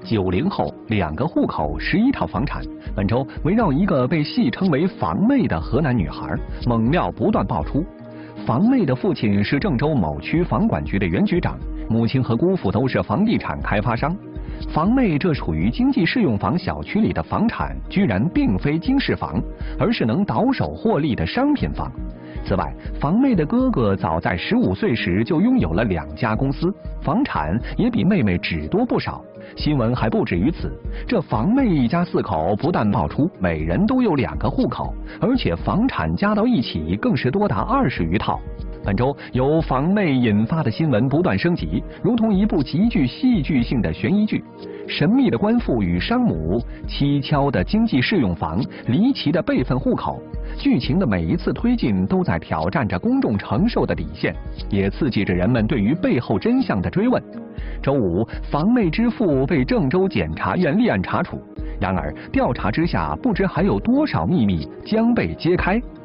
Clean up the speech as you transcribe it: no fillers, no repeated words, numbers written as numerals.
90后2个户口11套房产。本周围绕一个被戏称为“房妹”的河南女孩，猛料不断爆出。房妹的父亲是郑州某区房管局的原局长，母亲和姑父都是房地产开发商。房妹这处于经济适用房小区里的房产，居然并非经适房，而是能倒手获利的商品房。此外，房妹的哥哥早在15岁时就拥有了2家公司，房产也比妹妹只多不少。新闻还不止于此，这房妹一家4口不但爆出每人都有2个户口，而且房产加到一起更是多达20余套。本周由房妹引发的新闻不断升级，如同一部极具戏剧性的悬疑剧。神秘的官父与商母，蹊跷的经济适用房，离奇的备份户口，剧情的每一次推进都在挑战着公众承受的底线，也刺激着人们对于背后真相的追问。周五，房妹之父被郑州检察院立案查处，然而调查之下，不知还有多少秘密将被揭开。